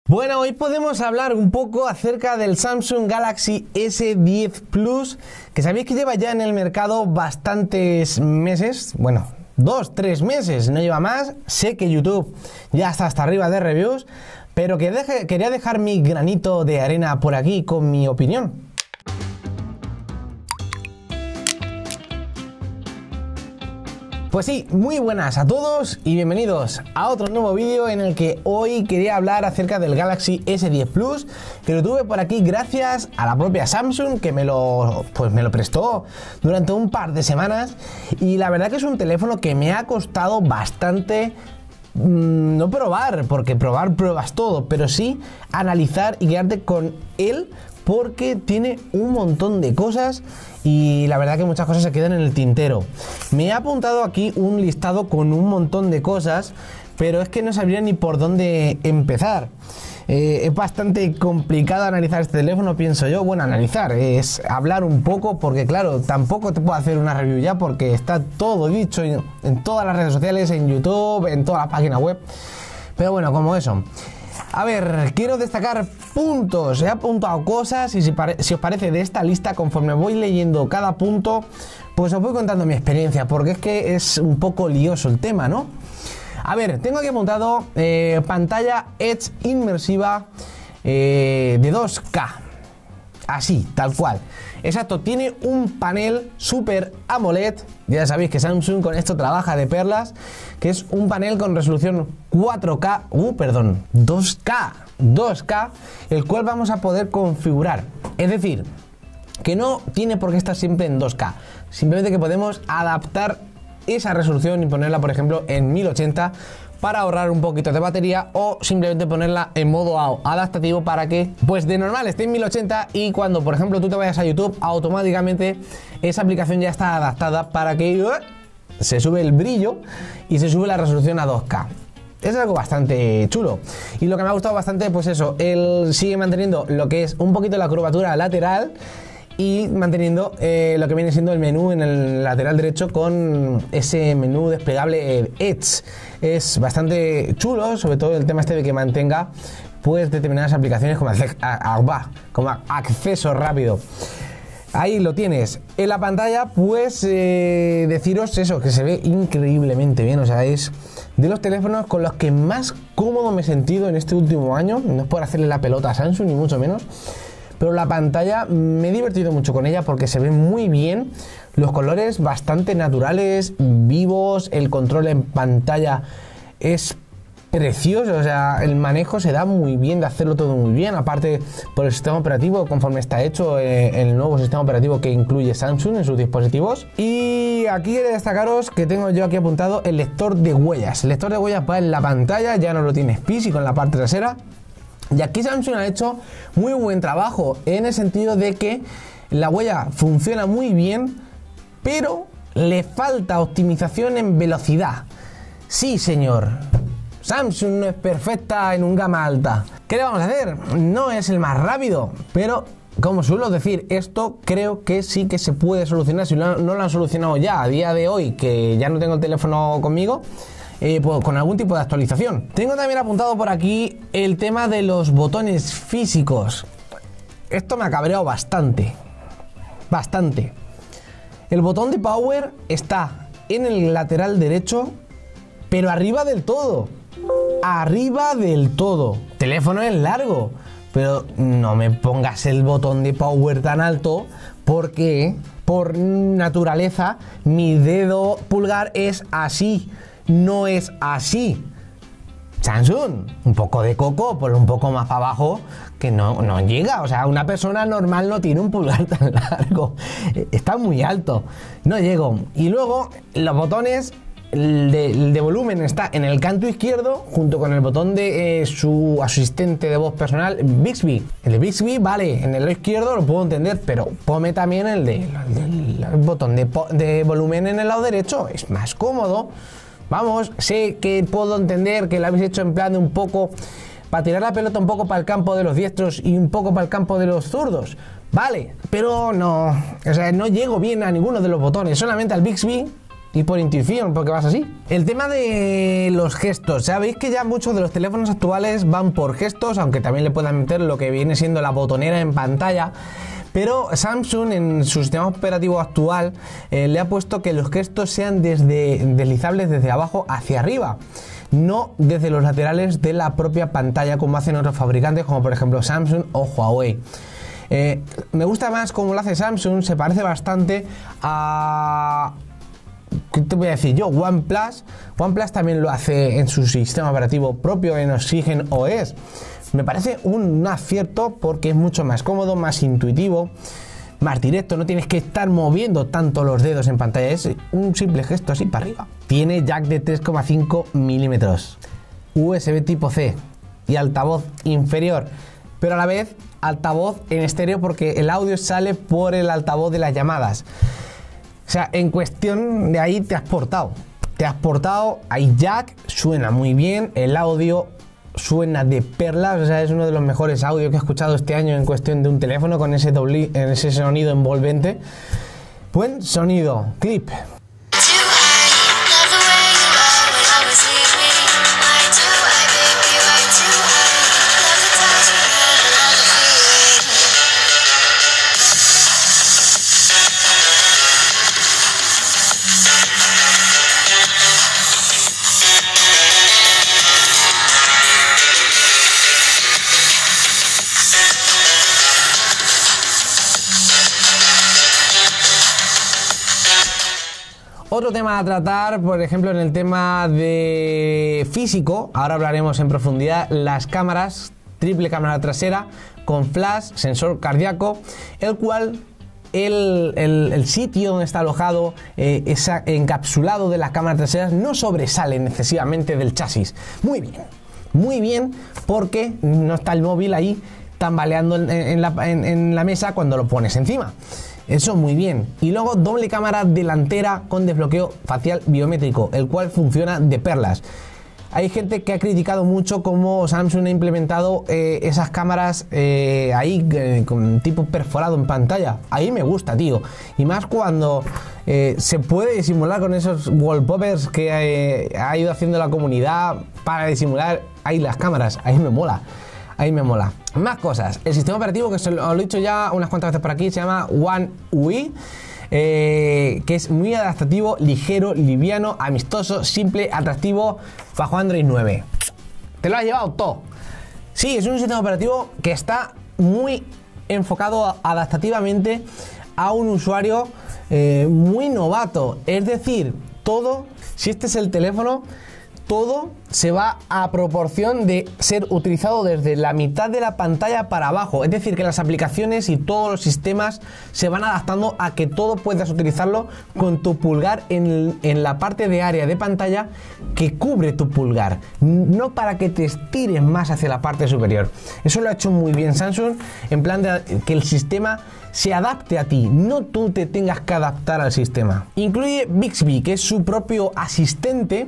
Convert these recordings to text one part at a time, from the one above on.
Bueno, hoy podemos hablar un poco acerca del Samsung Galaxy S10 Plus, que sabéis que lleva ya en el mercado bastantes meses, bueno, 2-3 meses, no lleva más. Sé que YouTube ya está hasta arriba de reviews, pero quería dejar mi granito de arena por aquí con mi opinión. Pues sí, muy buenas a todos y bienvenidos a otro nuevo vídeo en el que hoy quería hablar acerca del Galaxy S10 Plus, que lo tuve por aquí gracias a la propia Samsung, que me lo prestó durante un par de semanas, y la verdad que es un teléfono que me ha costado bastante no probar, porque probar pruebas todo, pero sí analizar y quedarte con él, porque tiene un montón de cosas y la verdad que muchas cosas se quedan en el tintero. Me he apuntado aquí un listado con un montón de cosas, pero es que no sabría ni por dónde empezar. Es bastante complicado analizar este teléfono, pienso yo. Bueno, analizar es hablar un poco, porque claro, tampoco te puedo hacer una review ya porque está todo dicho en todas las redes sociales, en YouTube, en toda la página web. Pero bueno, como eso. A ver, quiero destacar puntos. He apuntado cosas y si os parece de esta lista, conforme voy leyendo cada punto, pues os voy contando mi experiencia, porque es que es un poco lioso el tema, ¿no? A ver, tengo aquí apuntado pantalla Edge inmersiva de 2K. Así, tal cual. Exacto, tiene un panel Super AMOLED. Ya sabéis que Samsung con esto trabaja de perlas, que es un panel con resolución 2K, el cual vamos a poder configurar. Es decir, que no tiene por qué estar siempre en 2K, simplemente que podemos adaptar esa resolución y ponerla, por ejemplo, en 1080 para ahorrar un poquito de batería, o simplemente ponerla en modo adaptativo para que, pues de normal esté en 1080 y cuando, por ejemplo, tú te vayas a YouTube, automáticamente esa aplicación ya está adaptada para que se sube el brillo y se sube la resolución a 2K. Es algo bastante chulo. Y lo que me ha gustado bastante, pues eso, él sigue manteniendo lo que es un poquito la curvatura lateral y manteniendo lo que viene siendo el menú en el lateral derecho con ese menú desplegable Edge. Es bastante chulo, sobre todo el tema este de que mantenga pues determinadas aplicaciones como acceso rápido. Ahí lo tienes. En la pantalla, pues deciros eso, que se ve increíblemente bien. O sea, es de los teléfonos con los que más cómodo me he sentido en este último año. No es por hacerle la pelota a Samsung, ni mucho menos, pero la pantalla me he divertido mucho con ella porque se ve muy bien, los colores bastante naturales, vivos, el control en pantalla es precioso, o sea, el manejo se da muy bien, de hacerlo todo muy bien, aparte por el sistema operativo, conforme está hecho el nuevo sistema operativo que incluye Samsung en sus dispositivos. Y aquí he de destacaros que tengo yo aquí apuntado el lector de huellas. El lector de huellas va en la pantalla, ya no lo tiene físico en la parte trasera. Y aquí Samsung ha hecho muy buen trabajo en el sentido de que la huella funciona muy bien, pero le falta optimización en velocidad. Sí, señor, Samsung no es perfecta en un gama alta. ¿Qué le vamos a hacer? No es el más rápido, pero como suelo decir, esto creo que sí que se puede solucionar. Si no lo han solucionado ya a día de hoy, que ya no tengo el teléfono conmigo, pues con algún tipo de actualización. Tengo también apuntado por aquí el tema de los botones físicos. Esto me ha cabreado bastante. El botón de power está en el lateral derecho, pero arriba del todo. El teléfono es largo, pero no me pongas el botón de power tan alto, porque por naturaleza mi dedo pulgar es así. No es así. Samsung, un poco de coco, ponlo un poco más para abajo, que no llega. O sea, una persona normal no tiene un pulgar tan largo. Está muy alto. No llego. Y luego, los botones, el de volumen está en el canto izquierdo, junto con el botón de su asistente de voz personal, Bixby. El de Bixby, vale, en el lado izquierdo lo puedo entender, pero ponme también el botón de volumen en el lado derecho. Es más cómodo. Vamos, sé que puedo entender que lo habéis hecho en plan de un poco para tirar la pelota un poco para el campo de los diestros y un poco para el campo de los zurdos. Vale, pero no, o sea, no llego bien a ninguno de los botones, solamente al Bixby y por intuición, porque vas así. El tema de los gestos, sabéis que ya muchos de los teléfonos actuales van por gestos, aunque también le puedan meter lo que viene siendo la botonera en pantalla. Pero Samsung en su sistema operativo actual le ha puesto que los gestos sean deslizables desde abajo hacia arriba, no desde los laterales de la propia pantalla como hacen otros fabricantes como por ejemplo Samsung o Huawei. Me gusta más cómo lo hace Samsung, se parece bastante a... ¿Qué te voy a decir yo? OnePlus. OnePlus también lo hace en su sistema operativo propio, en Oxygen OS. Me parece un acierto porque es mucho más cómodo, más intuitivo, más directo. No tienes que estar moviendo tanto los dedos en pantalla. Es un simple gesto así para arriba. Tiene jack de 3,5 milímetros, USB tipo C y altavoz inferior, pero a la vez altavoz en estéreo porque el audio sale por el altavoz de las llamadas. O sea, en cuestión de ahí te has portado. Hay jack, suena muy bien, el audio suena de perlas, o sea, es uno de los mejores audios que he escuchado este año en cuestión de un teléfono con ese sonido envolvente. Buen sonido, clip. Otro tema a tratar, por ejemplo, en el tema de físico, ahora hablaremos en profundidad, las cámaras, triple cámara trasera con flash, sensor cardíaco, el cual el sitio donde está alojado, encapsulado de las cámaras traseras, no sobresale excesivamente del chasis. Muy bien, porque no está el móvil ahí tambaleando en la mesa cuando lo pones encima. Eso muy bien. Y luego doble cámara delantera con desbloqueo facial biométrico, el cual funciona de perlas. Hay gente que ha criticado mucho cómo Samsung ha implementado esas cámaras ahí con tipo perforado en pantalla. Ahí me gusta, tío. Y más cuando se puede disimular con esos wallpapers que ha ido haciendo la comunidad para disimular ahí las cámaras. Ahí me mola. Más cosas. El sistema operativo, que os lo he dicho ya unas cuantas veces por aquí, se llama One UI, que es muy adaptativo, ligero, liviano, amistoso, simple, atractivo, bajo Android 9. Te lo has llevado todo. Sí, es un sistema operativo que está muy enfocado adaptativamente a un usuario muy novato. Es decir, todo, si este es el teléfono, todo se va a proporción de ser utilizado desde la mitad de la pantalla para abajo. Es decir, que las aplicaciones y todos los sistemas se van adaptando a que todo puedas utilizarlo con tu pulgar en la parte de área de pantalla que cubre tu pulgar, no para que te estires más hacia la parte superior. Eso lo ha hecho muy bien Samsung, en plan de que el sistema se adapte a ti, no tú te tengas que adaptar al sistema. Incluye Bixby, que es su propio asistente,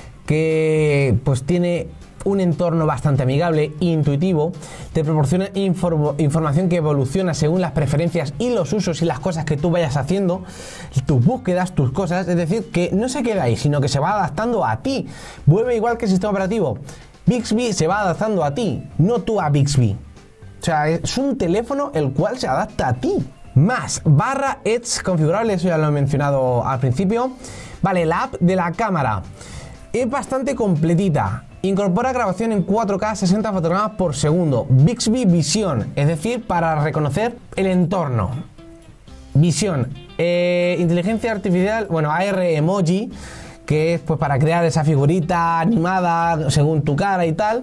que pues tiene un entorno bastante amigable e intuitivo, te proporciona información que evoluciona según las preferencias y los usos y las cosas que tú vayas haciendo, tus búsquedas, tus cosas, es decir, que no se queda ahí, sino que se va adaptando a ti. Vuelve igual que el sistema operativo. Bixby se va adaptando a ti, no tú a Bixby. O sea, es un teléfono el cual se adapta a ti. Más, barra Edge configurable, eso ya lo he mencionado al principio. Vale, la app de la cámara es bastante completita. Incorpora grabación en 4K 60 fotogramas por segundo. Bixby Vision, es decir, para reconocer el entorno. Visión. Inteligencia artificial, bueno, AR Emoji, que es pues para crear esa figurita animada según tu cara y tal.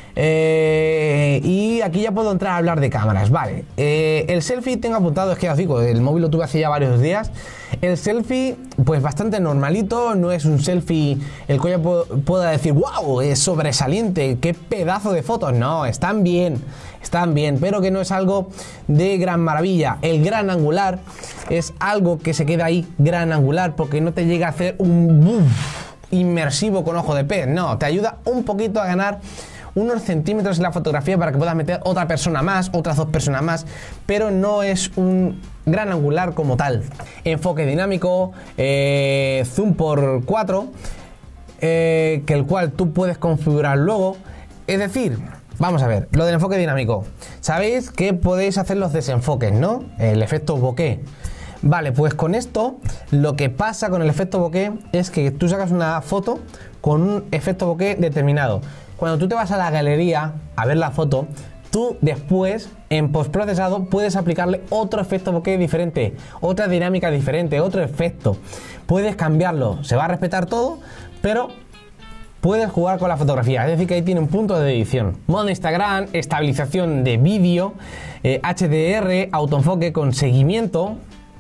Y aquí ya puedo entrar a hablar de cámaras. Vale, el selfie tengo apuntado, es que os digo, el móvil lo tuve hace ya varios días. El selfie, pues bastante normalito, no es un selfie el cual yo pueda decir, wow, es sobresaliente, qué pedazo de fotos. No, están bien, pero que no es algo de gran maravilla. El gran angular es algo que se queda ahí, gran angular, porque no te llega a hacer un inmersivo con ojo de pez. No, te ayuda un poquito a ganar unos centímetros en la fotografía para que puedas meter otra persona más, otras dos personas más, pero no es un gran angular como tal. Enfoque dinámico, zoom por 4, que el cual tú puedes configurar luego. Es decir, vamos a ver, lo del enfoque dinámico. Sabéis que podéis hacer los desenfoques, ¿no? El efecto bokeh. Vale, pues con esto lo que pasa con el efecto bokeh es que tú sacas una foto con un efecto bokeh determinado. Cuando tú te vas a la galería a ver la foto, tú después en postprocesado puedes aplicarle otro efecto bokeh diferente, otra dinámica diferente, otro efecto. Puedes cambiarlo, se va a respetar todo, pero puedes jugar con la fotografía, es decir que ahí tiene un punto de edición. Modo Instagram, estabilización de vídeo, HDR, autoenfoque con seguimiento,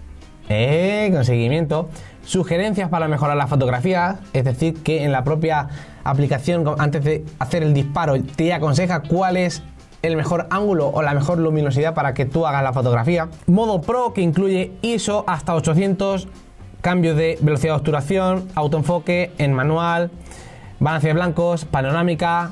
sugerencias para mejorar la fotografía, es decir que en la propia aplicación antes de hacer el disparo te aconseja cuál es el mejor ángulo o la mejor luminosidad para que tú hagas la fotografía. Modo Pro, que incluye ISO hasta 800, cambio de velocidad de obturación, autoenfoque en manual, balance de blancos, panorámica,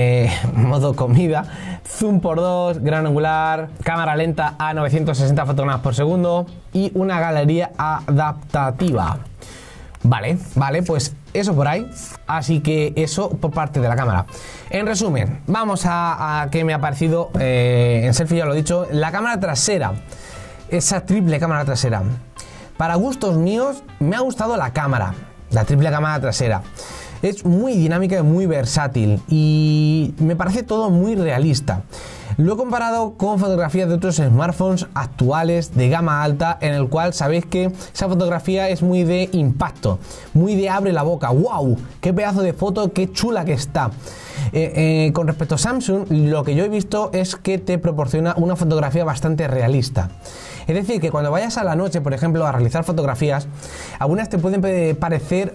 modo comida, zoom por 2, gran angular, cámara lenta a 960 fotogramas por segundo y una galería adaptativa. Vale, pues eso por ahí. Así que eso por parte de la cámara. En resumen, vamos a que me ha parecido, en selfie ya lo he dicho, la cámara trasera. Esa triple cámara trasera. Para gustos míos, me ha gustado la triple cámara trasera. Es muy dinámica y muy versátil y me parece todo muy realista. Lo he comparado con fotografías de otros smartphones actuales de gama alta, en el cual sabéis que esa fotografía es muy de impacto, muy de abre la boca. ¡Wow! ¡Qué pedazo de foto! ¡Qué chula que está! Con respecto a Samsung, lo que yo he visto es que te proporciona una fotografía bastante realista. Es decir, que cuando vayas a la noche, por ejemplo, a realizar fotografías, algunas te pueden parecer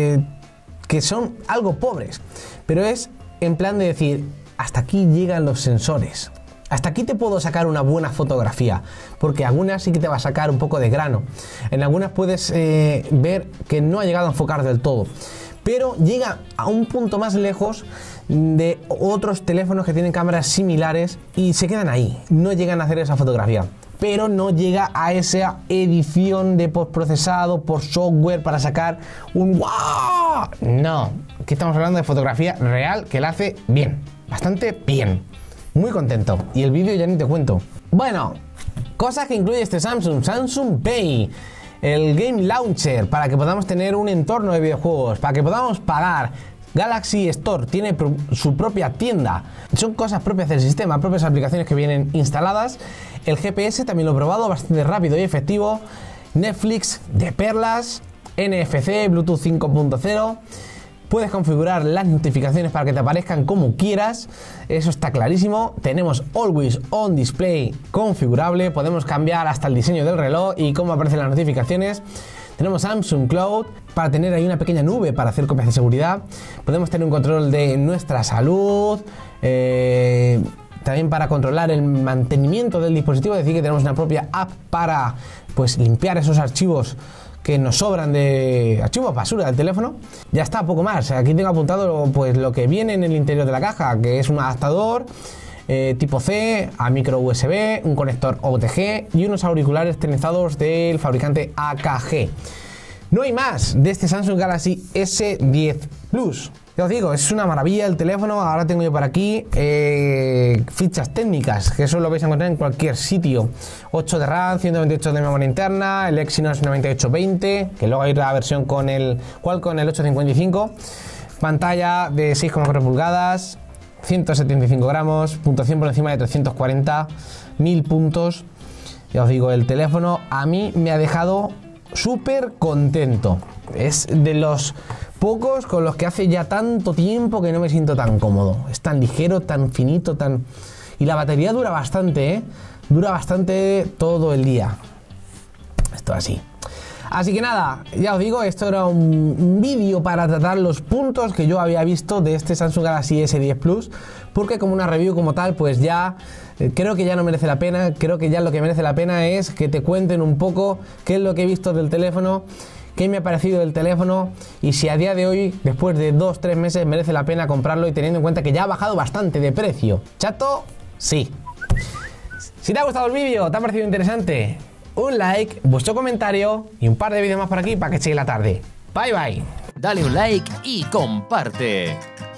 que son algo pobres, pero es en plan de decir, hasta aquí llegan los sensores, hasta aquí te puedo sacar una buena fotografía, porque algunas sí que te va a sacar un poco de grano, en algunas puedes ver que no ha llegado a enfocar del todo, pero llega a un punto más lejos de otros teléfonos que tienen cámaras similares y se quedan ahí, no llegan a hacer esa fotografía. Pero no llega a esa edición de postprocesado por software para sacar un ¡wow! No, aquí estamos hablando de fotografía real que la hace bien, bastante bien. Muy contento. Y el vídeo ya ni te cuento. Bueno, cosas que incluye este Samsung Pay, el Game Launcher, para que podamos tener un entorno de videojuegos, para que podamos pagar. Galaxy Store tiene su propia tienda. Son cosas propias del sistema, propias aplicaciones que vienen instaladas. El GPS también lo he probado, bastante rápido y efectivo. Netflix de perlas, NFC, Bluetooth 5.0. Puedes configurar las notificaciones para que te aparezcan como quieras. Eso está clarísimo. Tenemos Always On Display configurable. Podemos cambiar hasta el diseño del reloj y cómo aparecen las notificaciones. Tenemos Samsung Cloud para tener ahí una pequeña nube para hacer copias de seguridad. Podemos tener un control de nuestra salud, también para controlar el mantenimiento del dispositivo, es decir, que tenemos una propia app para pues limpiar esos archivos que nos sobran de archivos basura del teléfono. Ya está, poco más. Aquí tengo apuntado pues lo que viene en el interior de la caja, que es un adaptador tipo C a micro USB, un conector OTG y unos auriculares trinizados del fabricante AKG. No hay más de este Samsung Galaxy S10 Plus. Ya os digo, es una maravilla el teléfono. Ahora tengo yo por aquí fichas técnicas, que eso lo vais a encontrar en cualquier sitio. 8 de RAM, 128 de memoria interna, el Exynos 9820, que luego hay la versión con el Qualcomm, el 855. Pantalla de 6,4 pulgadas, 175 gramos, puntuación por encima de 340, 1000 puntos. Ya os digo, el teléfono a mí me ha dejado súper contento. Es de los pocos con los que hace ya tanto tiempo que no me siento tan cómodo. Es tan ligero, tan finito, tan... Y la batería dura bastante, ¿eh? Dura bastante todo el día. Esto así. Así que nada, ya os digo, esto era un vídeo para tratar los puntos que yo había visto de este Samsung Galaxy S10 Plus, porque como una review como tal, pues ya creo que ya no merece la pena. Creo que ya lo que merece la pena es que te cuenten un poco qué es lo que he visto del teléfono, qué me ha parecido el teléfono y si a día de hoy, después de 2-3 meses, merece la pena comprarlo y teniendo en cuenta que ya ha bajado bastante de precio. ¿Chato? Sí. Si te ha gustado el vídeo, te ha parecido interesante, un like, vuestro comentario y un par de vídeos más por aquí para que llegue la tarde. Bye bye. Dale un like y comparte.